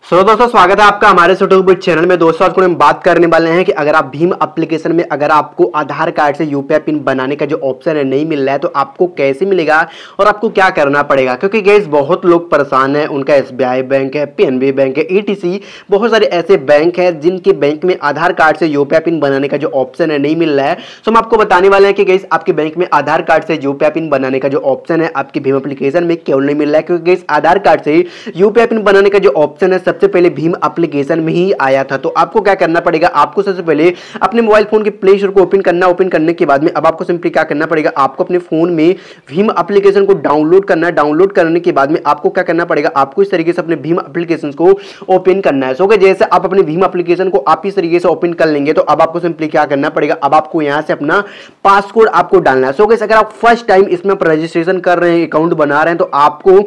दोस्तों स्वागत है आपका हमारे यूट्यूब चैनल में। दोस्तों आज को हम बात करने वाले हैं कि अगर आप भीम एप्लीकेशन में अगर आपको आधार कार्ड से यूपीआई पिन बनाने का जो ऑप्शन है नहीं मिल रहा है तो आपको कैसे मिलेगा और आपको क्या करना पड़ेगा। क्योंकि गाइस बहुत लोग परेशान हैं, उनका एसबीआई बैंक है, पीएनबी बैंक है, ईटीसी बहुत सारे ऐसे बैंक है जिनके बैंक में आधार कार्ड से यूपीआई पिन बनाने का जो ऑप्शन है नहीं मिल रहा है। तो हम आपको बताने वाले हैं कि गाइस आपके बैंक में आधार कार्ड से यूपीआई पिन बनाने का जो ऑप्शन है आपकी भीम एप्लीकेशन में क्यों नहीं मिल रहा है। क्योंकि गाइस आधार कार्ड से यूपीआई पिन बनाने का जो ऑप्शन है सबसे पहले भीम एप्लीकेशन में ही आया था। तो आपको क्या करना पड़ेगा, आपको सबसे पहले अपने मोबाइल फोन के प्ले स्टोर को ओपन करना। ओपन करने के बाद में अब आपको सिंपली क्या करना पड़ेगा, आपको अपने फोन में भीम एप्लीकेशन को डाउनलोड करना है। डाउनलोड करने के बाद में आपको क्या करना पड़ेगा, आपको इस तरीके से अपने भीम एप्लीकेशन को ओपन करना है। सो जैसे आप अपने भीम एप्लीकेशन को आप इस तरीके से ओपन कर लेंगे तो अब आपको सिंपली क्या करना पड़ेगा, अब आपको यहां से अपना पासकोड आपको डालना है। सो अगर आप फर्स्ट टाइम इसमें रजिस्ट्रेशन कर रहे हैं, अकाउंट बना रहे हैं तो आपको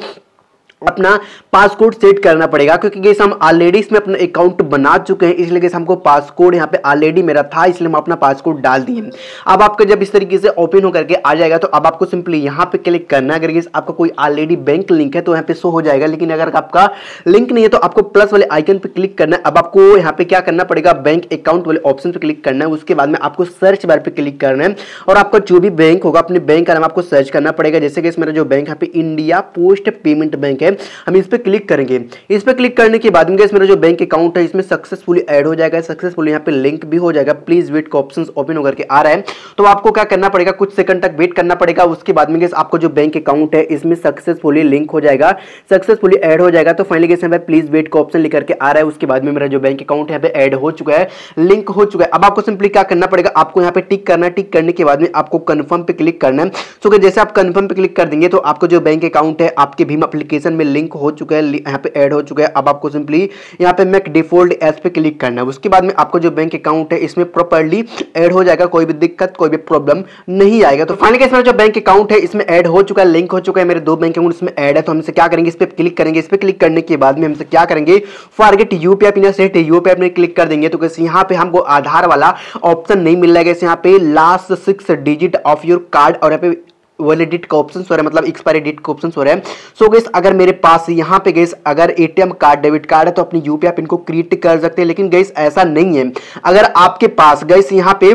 अपना पासकोड सेट करना पड़ेगा। क्योंकि गाइस हम ऑलरेडी इसमें अपना अकाउंट बना चुके हैं, इसलिए गाइस हमको पासकोड यहाँ पे ऑलरेडी मेरा था, इसलिए हम अपना पासकोड डाल दिए। अब आपका जब इस तरीके से ओपन होकर के आ जाएगा तो अब आपको सिंपली यहाँ पे क्लिक करना है। अगर गाइस आपका कोई ऑलरेडी बैंक लिंक है तो यहाँ पे शो हो जाएगा, लेकिन अगर आपका लिंक नहीं है तो आपको प्लस वाले आइकन पे क्लिक करना है। अब आपको यहाँ पे क्या करना पड़ेगा, बैंक अकाउंट वाले ऑप्शन पे क्लिक करना है। उसके बाद में आपको सर्च बार पे क्लिक करना है और आपका जो भी बैंक होगा अपने बैंक का नाम आपको सर्च करना पड़ेगा। जैसे कि मेरा जो बैंक यहाँ पे इंडिया पोस्ट पेमेंट बैंक है, हम इस पे क्लिक करेंगे। इस पे क्लिक करने के बाद में मेरा जो बैंक अकाउंट है इसमें सक्सेसफुली ऐड हो जाएगा, सक्सेसफुली यहाँ पे लिंक भी हो जाएगा। प्लीज वेट का ऑप्शन ओपन होकर के आ रहा है तो आपको क्या करना पड़ेगा, कुछ सेकंड तक वेट करना पड़ेगा। उसके बाद में आपको जो बैंक अकाउंट है इसमें सक्सेसफुली लिंक हो जाएगा, सक्सेसफुली ऐड हो जाएगा। तो फाइनली यहाँ पे प्लीज वेट का ऑप्शन लेकर के आ रहा है। उसके बाद में मेरा जो बैंक अकाउंट यहाँ पे ऐड हो चुका है, लिंक हो चुका है। अब आपको सिंपली क्या करना पड़ेगा, आपको यहाँ पे टिक करना है। टिक करने के बाद में आपको कंफर्म पे क्लिक करना है। सो जैसे आप कंफर्म पे क्लिक कर देंगे तो आपको जो बैंक अकाउंट है आपके भीम एप्लीकेशन में लिंक हो चुका है, यहाँ पे ऐड हो चुका है। अब आपको सिंपली यहाँ पे मेक डिफॉल्ट एज पे क्लिक करना है। उसके बाद में आपको जो बैंक अकाउंट है इसमें प्रॉपर्ली ऐड हो जाएगा, कोई भी दिक्कत कोई भी प्रॉब्लम नहीं आएगा। तो फाइनली इसमें जो बैंक अकाउंट है इसमें ऐड हो चुका है, लिंक हो चुका है, मेरे दो बैंक अकाउंट इसमें ऐड है। तो हमसे क्या करेंगे, इस पे क्लिक करेंगे। इस पे क्लिक करने के बाद में हमसे क्या करेंगे, forget UPI pin set UPI pin click कर देंगे। तो यहाँ पे हमको आधार वाला ऑप्शन नहीं मिल रहा है। यहाँ पे last 6 digit of your card और यहाँ पे वैलिडिटी का ऑप्शन हो रहा है, मतलब एक्सपायरी डेट का ऑप्शन हो रहा है। सो गाइस अगर मेरे पास यहाँ पे गाइस अगर एटीएम कार्ड डेबिट कार्ड है तो अपनी यूपीआई पिन को क्रिएट कर सकते हैं, लेकिन गाइस ऐसा नहीं है। अगर आपके पास गाइस यहाँ पे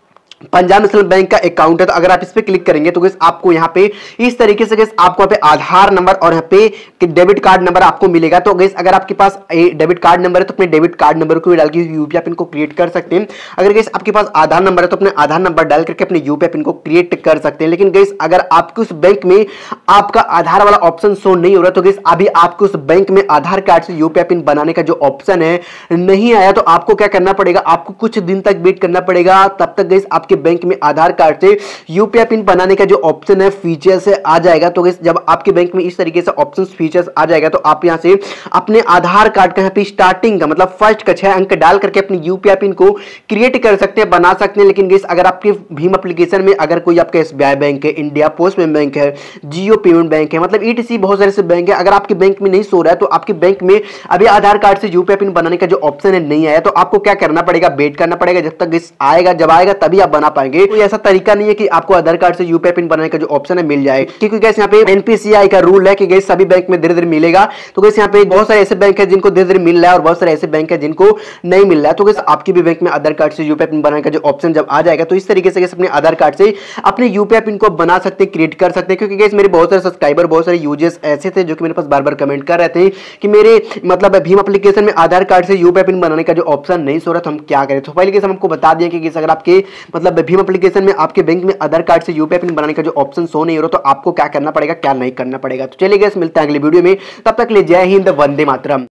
पंजाब नेशनल बैंक का अकाउंट है तो अगर आप इस पे क्लिक करेंगे तो गाइस आपको यहाँ पे इस तरीके से गाइस आपको यहाँ पे आधार नंबर और यहाँ पे डेबिट कार्ड नंबर आपको मिलेगा। तो गाइस अगर आपके पास डेबिट कार्ड नंबर है तो अपने डेबिट कार्ड नंबर को डाल के यूपीआई पिन को क्रिएट कर सकते हैं। अगर गाइस आपके पास आधार नंबर है तो अपने आधार नंबर डाल करके अपने यूपीआई पिन को क्रिएट कर सकते हैं। लेकिन गाइस अगर आपके उस बैंक में आपका आधार वाला ऑप्शन शो नहीं हो रहा तो गाइस अभी आपके उस बैंक में आधार कार्ड से यूपीआई पिन बनाने का जो ऑप्शन है नहीं आया तो आपको क्या करना पड़ेगा, आपको कुछ दिन तक वेट करना पड़ेगा। तब तक गाइस आपके बैंक में आधार कार्ड से यूपीआई पिन बनाने का जो ऑप्शन है फीचर्स से आ जाएगा। तो गाइस जब आपके बैंक में इस तरीके से ऑप्शंस फीचर्स आ जाएगा तो आप यहां से अपने आधार कार्ड का यहाँ पे स्टार्टिंग का मतलब फर्स्ट का 6 अंक डाल करके अपनी यूपीआई पिन को क्रिएट कर सकते हैं, बना सकते हैं। लेकिन गाइस अगर आपके भीम एप्लीकेशन में अगर कोई आपका एसबीआई बैंक है, इंडिया पोस्ट पेमेंट बैंक है, जियो पेमेंट बैंक है, मतलब ईटीसी बहुत सारे से बैंक है, अगर आपके बैंक में नहीं सो रहा है तो आपके बैंक में अभी आधार कार्ड से यूपीआई पिन बनाने का जो ऑप्शन है नहीं आया तो आपको क्या करना पड़ेगा, वेट करना पड़ेगा जब तक आएगा। जब आएगा तभी आप बना पाएंगे। कोई ऐसा तरीका नहीं है कि आपको आधार कार्ड से यूपीआई पिन बनाने का जो ऑप्शन है मिल जाए, क्योंकि गाइस यहाँ पे एनपीसीआई का रूल है कि गाइस सभी बैंक में धीरे धीरे मिलेगा। तो गाइस यहाँ पे बहुत सारे ऐसे बैंक है जिनको धीरे धीरे मिल रहा है और बहुत सारे ऐसे बैंक है जिनको नहीं मिल रहा है। तो गाइस आपके भी बैंक में आधार कार्ड से यूपीआई पिन बनाने का जो ऑप्शन जब आ जाएगा तो इस तरीके से गाइस अपने आधार कार्ड से अपने यूपीआई पिन को बना सकते हैं, क्रिएट कर सकते हैं। क्योंकि गाइस मेरे बहुत सारे सब्सक्राइबर बहुत सारे यूजर्स ऐसे थे जो कि मेरे पास बार बार कमेंट कर रहे थे कि मेरे मतलब भीम एप्लीकेशन में आधार कार्ड से यूपीआई पिन बनाने का जो ऑप्शन नहीं सो रहा तो हम क्या करें। तो पहले हम आपको बता दिया कि अगर आपके मतलब भीम एप्लीकेशन में आपके बैंक में आधार कार्ड से यूपीआई पिन बनाने का जो ऑप्शन शो नहीं हो रहा तो आपको क्या करना पड़ेगा, क्या नहीं करना पड़ेगा। तो चलिए गाइस मिलते हैं अगली वीडियो में, तब तक के लिए जय हिंद, वंदे मातरम।